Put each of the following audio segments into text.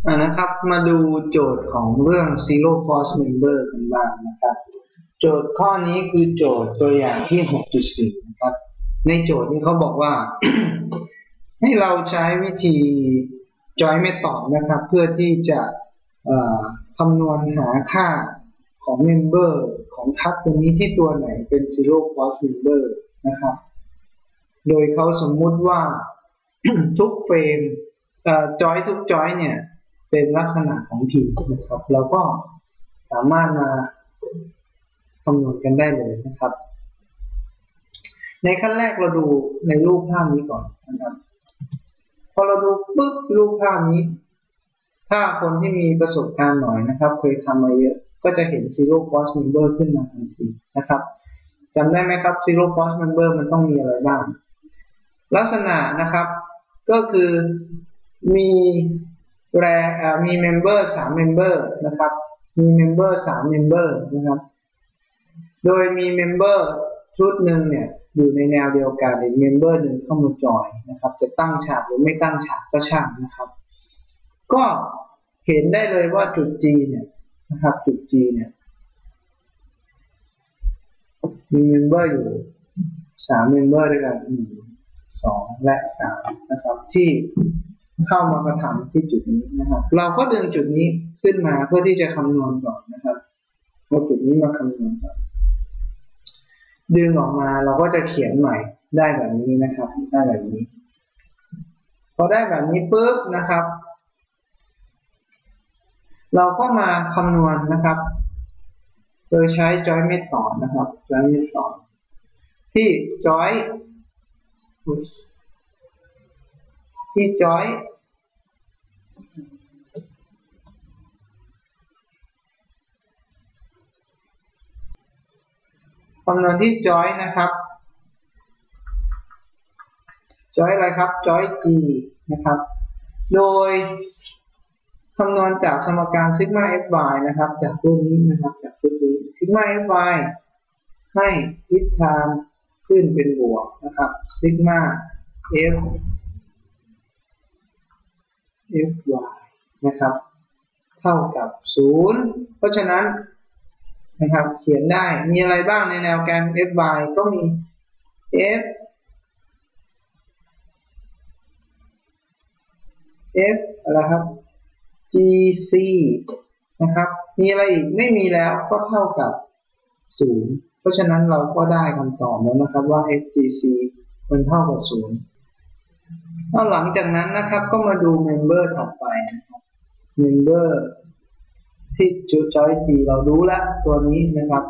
นะครับมาดูโจทย์ของเรื่อง Zero Force Member กันบ้างนะครับโจทย์ข้อนี้คือโจทย์ตัวอย่างที่ 6.4 นะครับในโจทย์นี้เขาบอกว่า ให้เราใช้วิธี Joint Method นะครับเพื่อที่จะคำนวณหาค่าของ Member ของทักตัวนี้ที่ตัวไหนเป็น Zero Force Member นะครับโดยเขาสมมุติว่า ทุกเฟรมจอยทุกจอยเนี่ยเป็นลักษณะของพิมพ์นะครับเราก็สามารถมาคำนวณกันได้เลยนะครับในขั้นแรกเราดูในรูปภาพนี้ก่อนนะครับพอเราดูปุ๊บรูปภาพนี้ถ้าคนที่มีประสบการณ์หน่อยนะครับเคยทำมาเยอะก็จะเห็น Zero Force Member ขึ้นมาทันทีนะครับจำได้ไหมครับ Zero Force Member มันต้องมีอะไรบ้างลักษณะนะครับก็คือมีมีเมมเบอร์3เมมเบอร์นะครับมีเมมเบอร์3เมมเบอร์นะครับโดยมีเมมเบอร์ชุดหนึ่งเนี่ยอยู่ในแนวเดียวกันอีกเมมเบอร์หนึ่งเข้ามาจอยนะครับจะตั้งฉากหรือไม่ตั้งฉากก็ช่างนะครับก็เห็นได้เลยว่าจุด G เนี่ยนะครับจุด G เนี่ยมีเมมเบอร์อยู่3เมมเบอร์ด้วยกัน2 และ 3นะครับที่เข้ามากระทำที่จุดนี้นะครับเราก็ดึงจุดนี้ขึ้นมาเพื่อที่จะคำนวณก่อนนะครับเอาจุดนี้มาคำนวณก่อนดึงออกมาเราก็จะเขียนใหม่ได้แบบนี้นะครับได้แบบนี้พอได้แบบนี้ปุ๊บนะครับเราก็มาคำนวณนะครับโดยใช้ joint method นะครับ joint method ที่ joint คำนวณที่ joint นะครับ joint อะไรครับ joint G นะครับโดยคำนวณจากสมการ sigma fy นะครับจากรูปนี้นะครับจากรูปนี้ sigma fy ให้ทิศทางขึ้นเป็นบวกนะครับ sigma f fy นะครับเท่ากับ0เพราะฉะนั้นนะครับเขียนได้มีอะไรบ้างในแนวแกน fy ก็มี fอะไรครับ gc นะครับมีอะไรอีกไม่มีแล้วก็เท่ากับ0เพราะฉะนั้นเราก็ได้คำตอบแล้วนะครับว่า fgc มันเท่ากับ0แล้วหลังจากนั้นนะครับก็มาดูเมมเบอร์ถัดไปนะครับเมมเบอร์ที่จุด joint G เรารู้แล้วตัวนี้นะครับ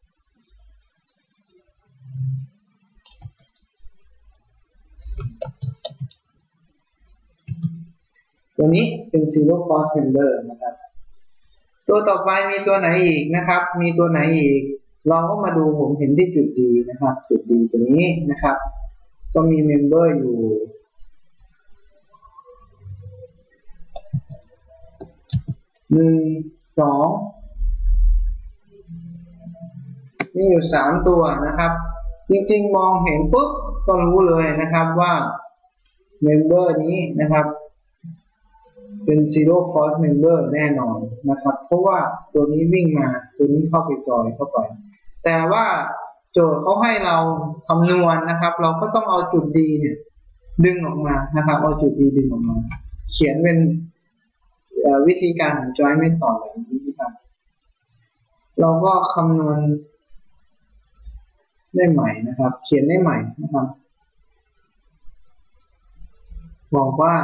ตัวนี้เป็น Zero Force Member นะครับตัวต่อไปมีตัวไหนอีกนะครับมีตัวไหนอีกเราก็มาดูผมเห็นที่จุด D นะครับจุด D ตัวนี้นะครับก็มีเมมเบอร์อยู่1 2มีอยู่3ตัวนะครับจริงๆมองเห็นปุ๊บก็รู้เลยนะครับว่าเมมเบอร์นี้นะครับเป็น Zero Force Member แน่นอนนะครับเพราะว่าตัวนี้วิ่งมาตัวนี้เข้าไปจอยเข้าไปแต่ว่าโจทย์เขาให้เราคำนวณนะครับเราก็ต้องเอาจุด D เนี่ยดึงออกมานะครับเอาจุด D ดึงออกมาเขียนเป็นวิธีการของ joint method แบบนี้นะครับเราก็คำนวณได้ใหม่นะครับเขียนได้ใหม่นะครับบอกว่า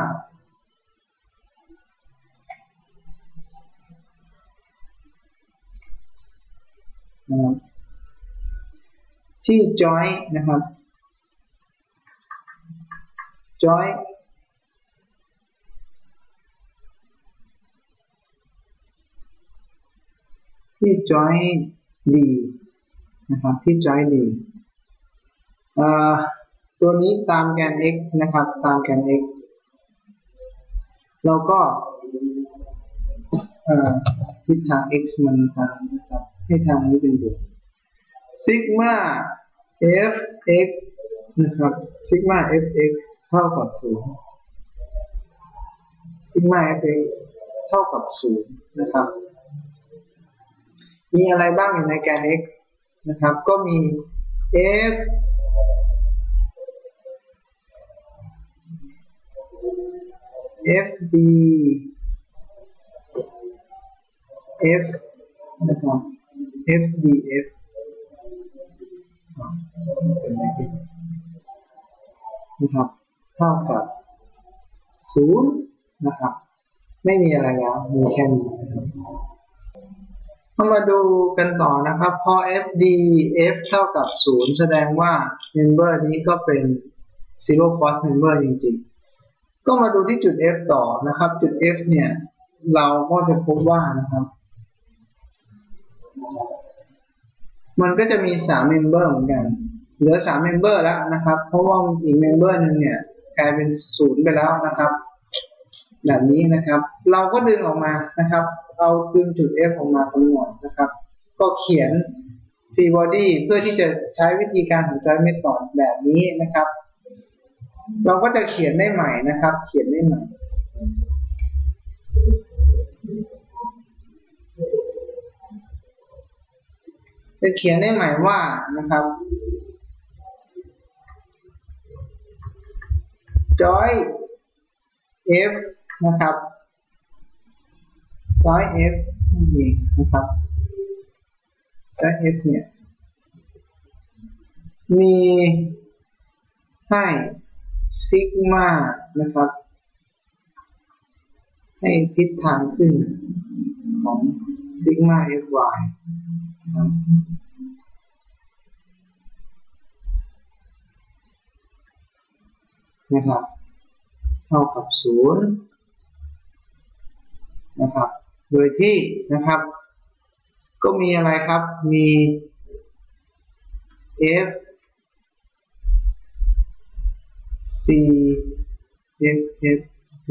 ที่ joint นะครับ joint ที่ joint D นะครับที่ joint D ตัวนี้ตามแกน x นะครับตามแกน x เราก็ทิศทาง x มันทางนะครับให้ทางนี้เป็นบวก sigma fx นะครับ sigma fx เท่ากับ0 sigma fx เท่ากับ0นะครับมีอะไรบ้างอยู่ในแกน x นะครับก็มี f fd f นะครับ fdf เป็นอะไรนะครับเท่ากับ0นะครับไม่มีอะไรแล้วมีแค่นี้นะครับมาดูกันต่อนะครับพอ fdf เท่ากับ0แสดงว่า member นี้ก็เป็น zero force member จริงๆก็มาดูที่จุด f ต่อนะครับจุด f เนี่ยเราก็จะพบว่านะครับมันก็จะมี3 member เหมือนกันเหลือ3 member แล้วนะครับเพราะว่าอีก member นึงเนี่ยกลายเป็น0ไปแล้วนะครับแบบนี้นะครับเราก็ดึงออกมานะครับเอาดึงจุด f ออกมาคำนวณนะครับก็เขียน free body เพื่อที่จะใช้วิธีการของ joint method แบบนี้นะครับเราก็จะเขียนได้ใหม่นะครับเขียนได้ใหม่จะเขียนได้ใหม่ว่านะครับ joint f นะครับ joint f นั่นเองนะครับ joint f เนี่ยมีให้ซิกมานะครับให้ทิศทางขึ้นของซิกมา fy นะครับเท่ากับ0นะครับโดยที่นะครับก็มีอะไรครับมี f c f f c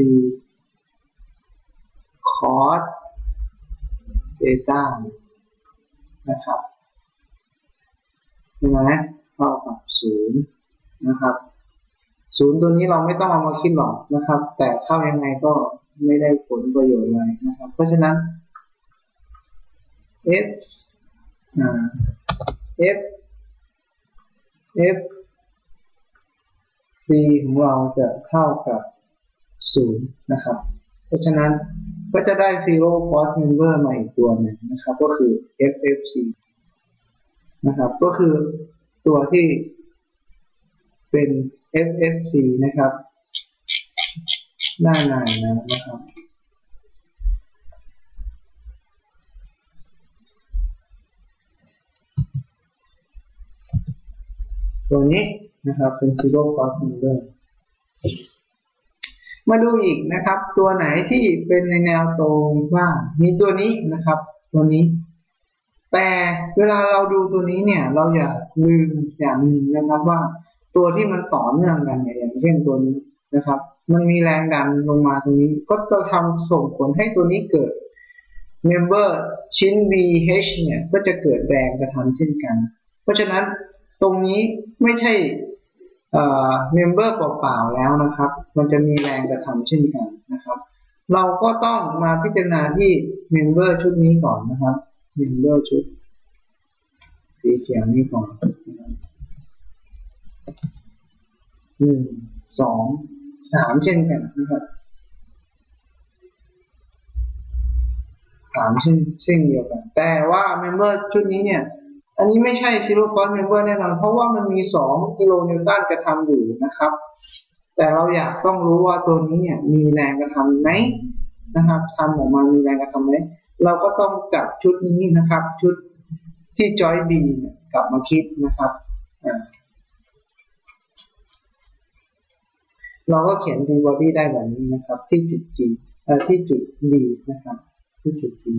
cos เบต้านะครับใช่ไหมเท่ากับ0นะครับ0ตัวนี้เราไม่ต้องเอามาคิดหรอกนะครับแต่เข้ายังไงก็ไม่ได้ผลประโยชน์อะไรนะครับเพราะฉะนั้น f c ของเราจะเท่ากับ0นะครับเพราะฉะนั้นก็จะได้ zero force member มาอีกตัวหนึ่งนะครับก็คือ ffc นะครับก็คือตัวที่เป็น ffc นะครับด้านในนะครับตัวนี้นะครับเป็น zero force member มาดูอีกนะครับตัวไหนที่เป็นในแนวตรงบ้างมีตัวนี้นะครับตัวนี้แต่เวลาเราดูตัวนี้เนี่ยเราอย่าลืมอย่างหนึ่งนะครับว่าตัวที่มันต่อเนื่องกันเนี่ยอย่างเช่นตัวนี้นะครับมันมีแรงดันลงมาตรงนี้ก็จะทำส่งผลให้ตัวนี้เกิด member ชิ้น BH เนี่ยก็จะเกิดแรงกระทำเช่นกันเพราะฉะนั้นตรงนี้ไม่ใช่member เปล่าๆแล้วนะครับมันจะมีแรงกระทำเช่นกันนะครับเราก็ต้องมาพิจารณาที่ member ชุดนี้ก่อนนะครับ member ชุดสีเขียวนี้ก่อน1 2 3เช่นกันนะครับ3เช่นเดียวกันแต่ว่า member ชุดนี้เนี่ยอันนี้ไม่ใช่ zero force member แน่นอนเพราะว่ามันมี2กิโลนิวตันกระทำอยู่นะครับแต่เราอยากต้องรู้ว่าตัวนี้เนี่ยมีแรงกระทำไหมนะครับทำออกมามีแรงกระทำไหมเราก็ต้องจับชุดนี้นะครับชุดที่ joint B กลับมาคิดนะครับเราก็เขียน free body ได้แบบนี้นะครับที่จุด G ที่จุด B นะครับที่จุด B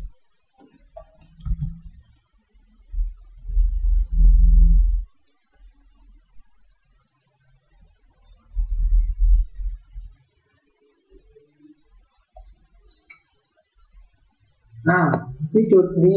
ที่จุด B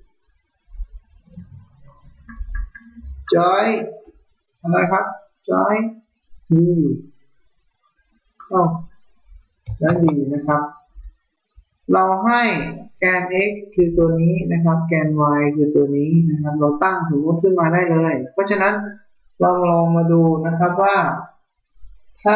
joint อะไรครับ joint B แล้ว D นะครับเราให้แกน x คือตัวนี้นะครับแกน y คือตัวนี้นะครับเราตั้งสมมติขึ้นมาได้เลยเพราะฉะนั้นเราลองมาดูนะครับว่าถ้า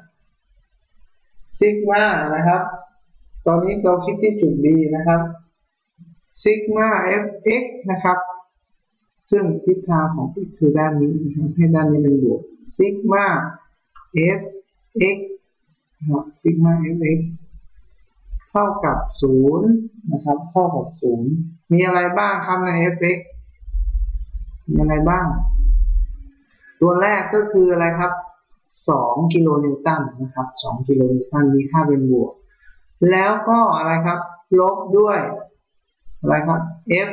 ซิกมานะครับตอนนี้เราคิดที่จุด B นะครับซิกมา fx นะครับซึ่งทิศทางของ x คือด้านนี้นะครับให้ด้านนี้เป็นบวกซิกมา fx นะครับซิกมา fx เท่ากับ0นะครับเท่ากับ0มีอะไรบ้างครับใน fx มีอะไรบ้างตัวแรกก็คืออะไรครับ2กิโลนิวตันนะครับ2กิโลนิวตันมีค่าเป็นบวกแล้วก็อะไรครับลบด้วยอะไรครับ f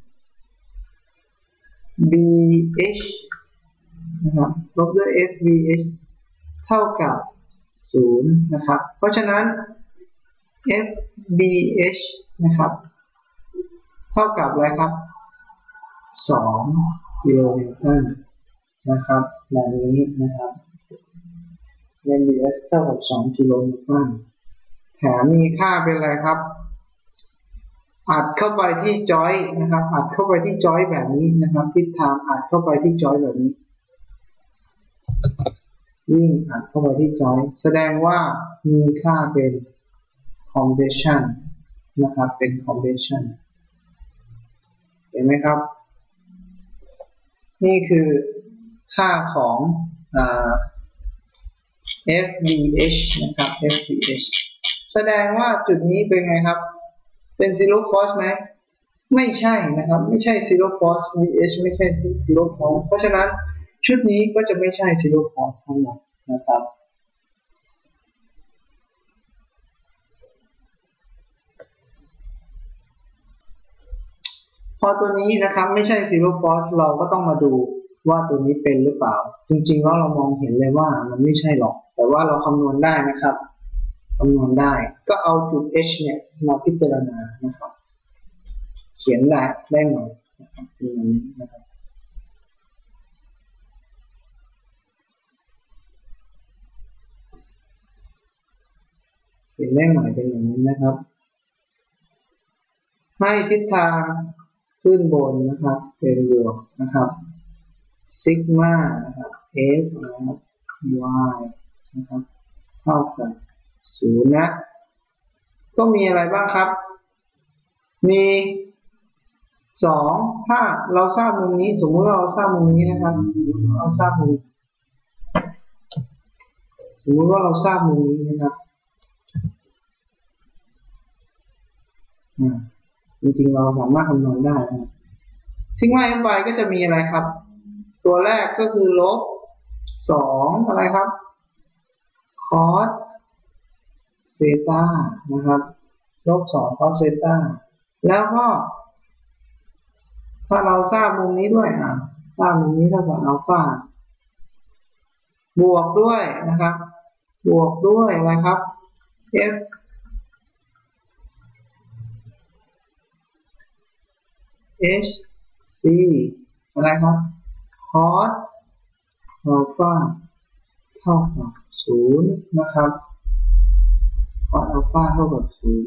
bh นะครับลบด้วย f bh เท่ากับ0นะครับเพราะฉะนั้น f bh นะครับเท่ากับอะไรครับ2กิโลนิวตันนะครับแบบนี้นะครับเม bh เท่ากับ2กิโลนิวตันแถมมีค่าเป็นอะไรครับอัดเข้าไปที่จอยนะครับอัดเข้าไปที่จอยแบบนี้นะครับทิศทางอัดเข้าไปที่จอยแบบนี้วิ่งอัดเข้าไปที่จอยแสดงว่ามีค่าเป็น compression นะครับเป็น compression เห็นไหมครับนี่คือค่าของ FBH นะครับ FBH แสดงว่าจุดนี้เป็นไงครับเป็น zero force ไหมไม่ใช่นะครับไม่ใช่ zero force VH ไม่ใช่ zero force เพราะฉะนั้นชุดนี้ก็จะไม่ใช่ zero force ทั้งหมดนะครับพอตัวนี้นะครับไม่ใช่ zero force เราก็ต้องมาดูว่าตัวนี้เป็นหรือเปล่าจริงๆแล้วเรามองเห็นเลยว่ามันไม่ใช่หรอกแต่ว่าเราคำนวณได้นะครับคำนวณได้ก็เอาจุด H เนี่ยมาพิจารณานะครับเขียนได้หมดนะครับเป็นอย่างนี้นะครับเขียนได้ใหม่เป็นอย่างนี้นะครับให้ทิศทางขึ้นบนนะครับเป็นบวกนะครับซิกมานะครับ f นะครับ y นะครับเท่ากับ0นะก็มีอะไรบ้างครับมี2ถ้าเราทราบมุมนี้สมมุติว่าเราทราบมุมนี้นะครับเราทราบมุมสมมุติว่าเราทราบมุมนี้นะครับจริงๆเราสามารถคำนวณได้นะซิกมา fy ก็จะมีอะไรครับตัวแรกก็คือลบ2อะไรครับ cos เซตานะครับลบ2 cos เซตาแล้วก็ถ้าเราทราบมุมนี้ด้วยทราบมุมนี้เท่ากับอัลฟาบวกด้วยนะครับบวกด้วยอะไรครับ f h c อะไรครับ cos อัลฟาเท่ากับ0นะครับ cos อัลฟาเท่ากับ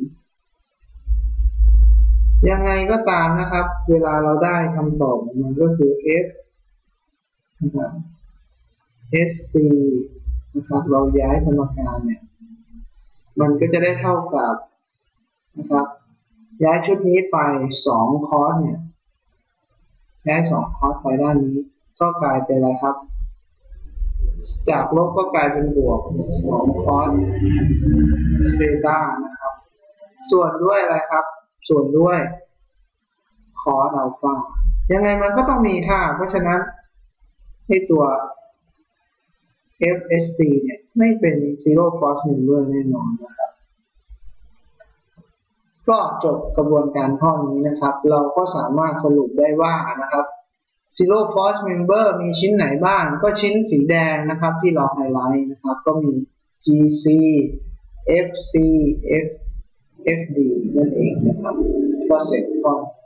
0ยังไงก็ตามนะครับเวลาเราได้คำตอบมันก็คือ f นะครับ sc นะครับเราย้ายสมการเนี่ยมันก็จะได้เท่ากับนะครับย้ายชุดนี้ไป2 cos เนี่ยย้าย2 cos ไปด้านนี้ก็กลายเป็นอะไรครับจากลบก็กลายเป็นบวก2 cos เซตานะครับส่วนด้วยอะไรครับส่วนด้วย cos อัลฟายังไงมันก็ต้องมีค่าเพราะฉะนั้นให้ตัว FST เนี่ยไม่เป็น zero force member แน่นอนนะครับก็จบกระบวนการข้อนี้นะครับเราก็สามารถสรุปได้ว่านะครับ zero force member มีชิ้นไหนบ้างก็ชิ้นสีแดงนะครับที่เราไฮไลท์นะครับก็มี GC FC FD นั่นเองนะครับก็เสร็จข้อ